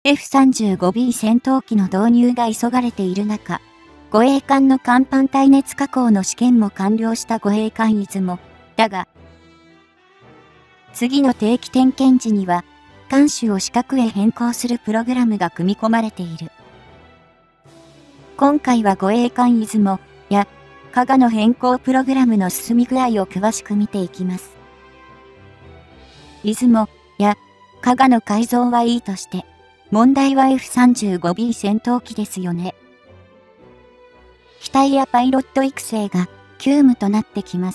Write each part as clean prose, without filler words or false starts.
F-35B 戦闘機の導入が急がれている中、護衛艦の甲板耐熱加工の試験も完了した護衛艦出雲。だが、次の定期点検時には、艦種を四角へ変更するプログラムが組み込まれている。今回は護衛艦出雲や加賀の変更プログラムの進み具合を詳しく見ていきます。出雲や加賀の改造はいいとして、問題は F-35B 戦闘機ですよね。機体やパイロット育成が急務となってきます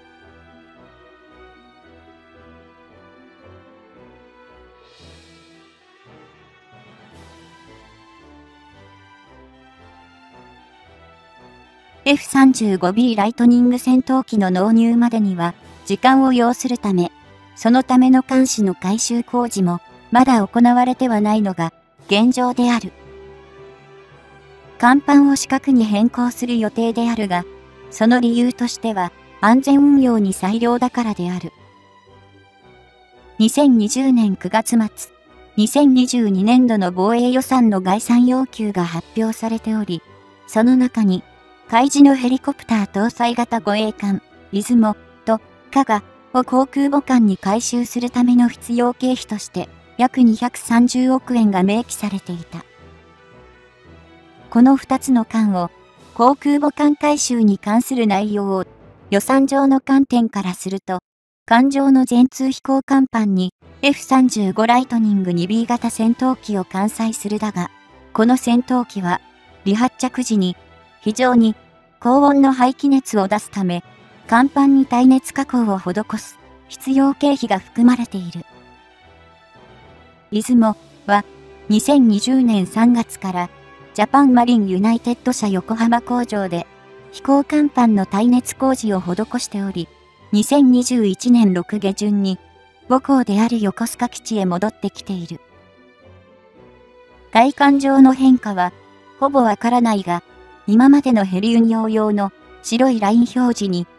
。F-35B ライトニング戦闘機の納入までには時間を要するため、そのための艦種の改修工事もまだ行われてはないのが現状である。甲板を四角に変更する予定であるが、その理由としては安全運用に最良だからである。2020年9月末、2022年度の防衛予算の概算要求が発表されており、その中に、海自のヘリコプター搭載型護衛艦、出雲と加賀を航空母艦に改修するための必要経費として、約230億円が明記されていた。この2つの艦を、航空母艦改修に関する内容を、予算上の観点からすると、艦上の全通飛行甲板に F-35 ライトニング 2B 型戦闘機を艦載するだが、この戦闘機は、離発着時に、非常に高温の排気熱を出すため、甲板に耐熱加工を施す必要経費が含まれている。出雲は2020年3月からジャパンマリンユナイテッド社横浜工場で飛行甲板の耐熱工事を施しており、2021年6下旬に母港である横須賀基地へ戻ってきている。外観上の変化はほぼわからないが、今までのヘリ運用用の白いライン表示に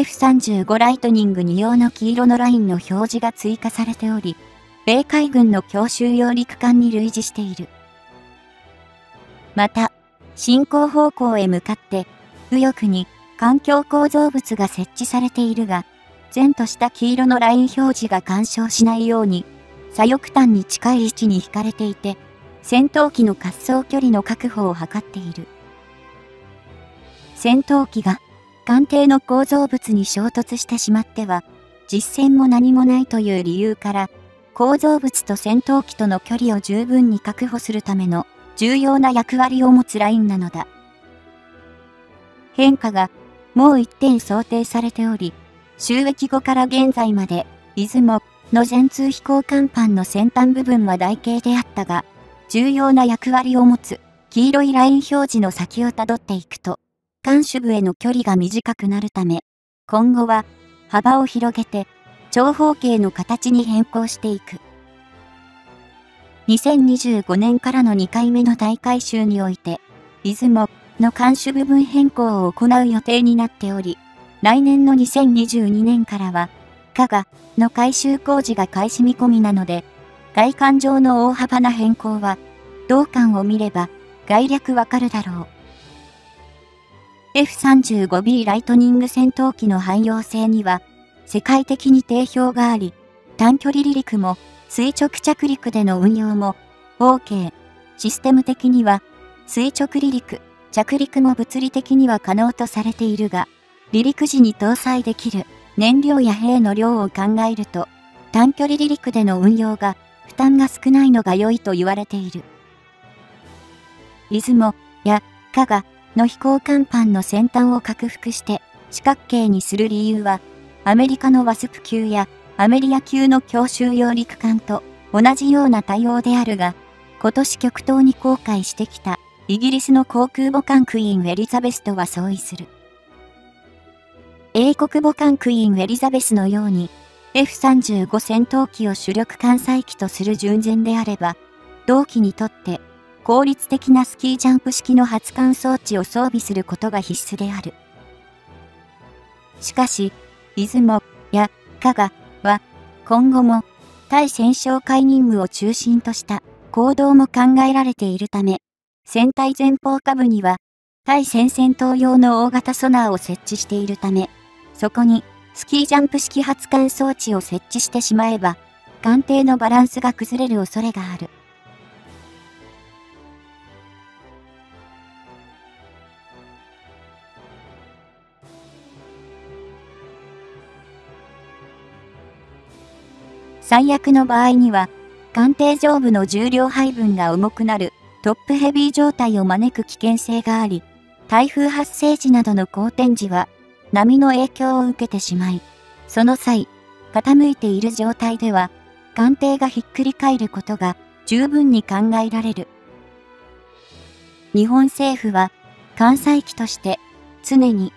F-35 ライトニング2用の黄色のラインの表示が追加されており、米海軍の強襲揚陸艦に類似している。また、進行方向へ向かって右翼に環境構造物が設置されているが、前とした黄色のライン表示が干渉しないように、左翼端に近い位置に引かれていて、戦闘機の滑走距離の確保を図っている。戦闘機が艦艇の構造物に衝突してしまっては、実戦も何もないという理由から、構造物と戦闘機との距離を十分に確保するための重要な役割を持つラインなのだ。変化がもう一点想定されており、就役後から現在まで、出雲の全通飛行甲板の先端部分は台形であったが、重要な役割を持つ黄色いライン表示の先をたどっていくと、艦首部への距離が短くなるため、今後は幅を広げて長方形の形に変更していく。2025年からの2回目の大改修において、出雲の艦首部分変更を行う予定になっており、来年の2022年からは、加賀の改修工事が開始見込みなので、外観上の大幅な変更は、同艦を見れば概略わかるだろう。F-35B ライトニング戦闘機の汎用性には世界的に定評があり、短距離離陸も垂直着陸での運用も OK。システム的には垂直離陸、着陸も物理的には可能とされているが、離陸時に搭載できる燃料や兵の量を考えると、短距離離陸での運用が負担が少ないのが良いと言われている。出雲や加賀の飛行甲板の先端を拡幅して四角形にする理由は、アメリカのワスプ級やアメリア級の強襲揚陸艦と同じような対応であるが、今年極東に航海してきたイギリスの航空母艦クイーン・エリザベスとは相違する。英国母艦クイーン・エリザベスのように F-35 戦闘機を主力艦載機とする純前であれば、同機にとって効率的なスキージャンプ式の発艦装置を装備することが必須である。しかし、出雲や加賀は今後も対戦哨戒任務を中心とした行動も考えられているため、船体前方下部には、対潜戦闘用の大型ソナーを設置しているため、そこにスキージャンプ式発艦装置を設置してしまえば、艦艇のバランスが崩れる恐れがある。最悪の場合には、艦艇上部の重量配分が重くなるトップヘビー状態を招く危険性があり、台風発生時などの好天時は波の影響を受けてしまい、その際、傾いている状態では、艦艇がひっくり返ることが十分に考えられる。日本政府は、艦載機として常に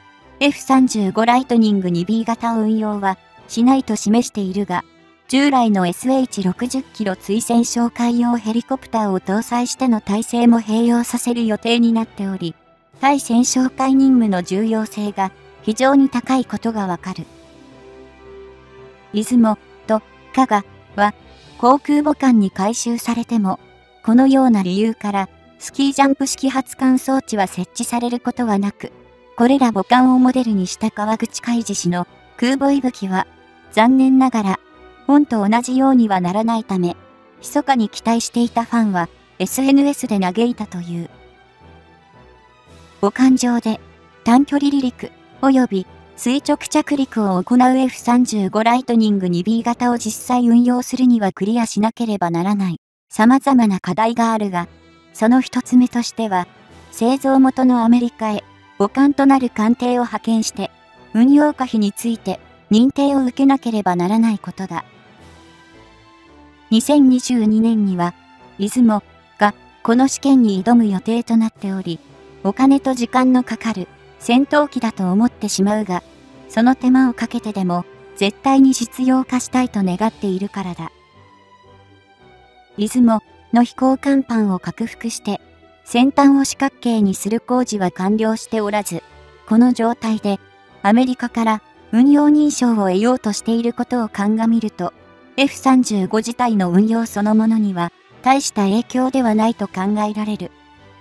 F35 ライトニング 2B 型を運用はしないと示しているが、従来の SH60 キロ追戦哨戒用ヘリコプターを搭載しての体制も併用させる予定になっており、対戦哨戒任務の重要性が非常に高いことがわかる。出雲と加賀は航空母艦に改修されても、このような理由からスキージャンプ式発艦装置は設置されることはなく、これら母艦をモデルにした川口海事氏の空母息吹は残念ながら本と同じようにはならないため、密かに期待していたファンは SNS で嘆いたという。母艦上で短距離離陸及び垂直着陸を行う F35 ライトニング 2B 型を実際運用するにはクリアしなければならない様々な課題があるが、その一つ目としては、製造元のアメリカへ母艦となる艦艇を派遣して、運用可否について認定を受けなければならないことだ。2022年には、出雲がこの試験に挑む予定となっており、お金と時間のかかる戦闘機だと思ってしまうが、その手間をかけてでも絶対に実用化したいと願っているからだ。出雲の飛行甲板を拡幅して、先端を四角形にする工事は完了しておらず、この状態でアメリカから運用認証を得ようとしていることを鑑みると、F35 自体の運用そのものには大した影響ではないと考えられる。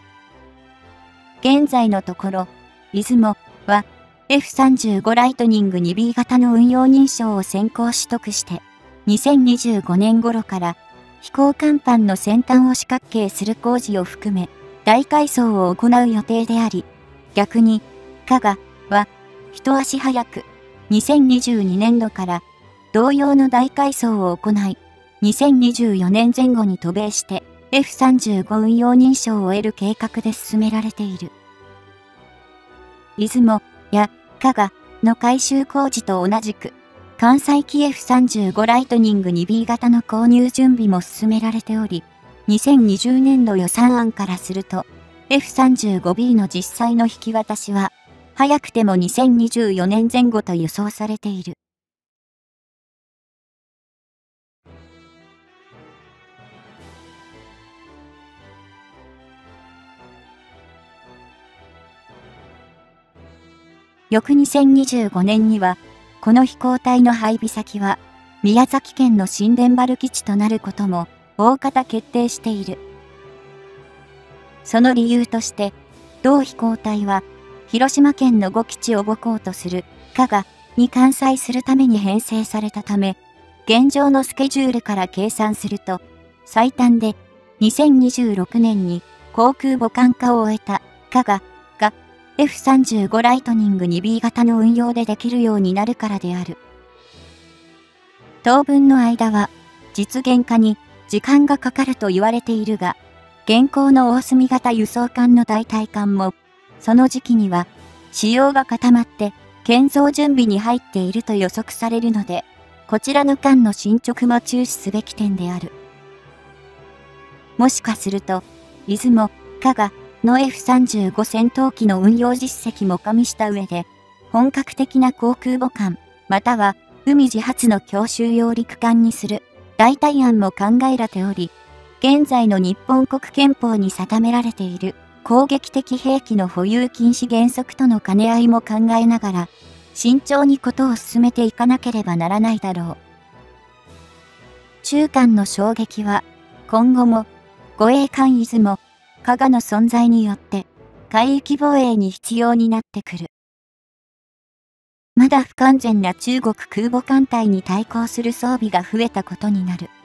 現在のところ、出雲は F35 ライトニング 2B 型の運用認証を先行取得して、2025年頃から飛行甲板の先端を四角形する工事を含め大改装を行う予定であり、逆に加賀は一足早く2022年度から同様の大改装を行い、2024年前後に渡米して F35 運用認証を得る計画で進められている。出雲や加賀の改修工事と同じく、艦載機 F35 ライトニング 2B 型の購入準備も進められており、2020年度予算案からすると、F35B の実際の引き渡しは、早くても2024年前後と予想されている。翌2025年には、この飛行体の配備先は、宮崎県の新田原基地となることも、大方決定している。その理由として、同飛行体は、広島県の5基地を母港とする、加賀に艦載するために編成されたため、現状のスケジュールから計算すると、最短で、2026年に航空母艦化を終えた、加賀が、F35 ライトニング 2B 型の運用でできるようになるからである。当分の間は、実現化に時間がかかると言われているが、現行の大隅型輸送艦の代替艦も、その時期には、仕様が固まって、建造準備に入っていると予測されるので、こちらの艦の進捗も注視すべき点である。もしかすると、出雲、加賀の F35 戦闘機の運用実績も加味した上で、本格的な航空母艦、または海自発の強襲揚陸艦にする代替案も考えられており、現在の日本国憲法に定められている攻撃的兵器の保有禁止原則との兼ね合いも考えながら、慎重にことを進めていかなければならないだろう。中間の衝撃は、今後も護衛艦出雲、加賀の存在によって、海域防衛に必要になってくる。まだ不完全な中国空母艦隊に対抗する装備が増えたことになる。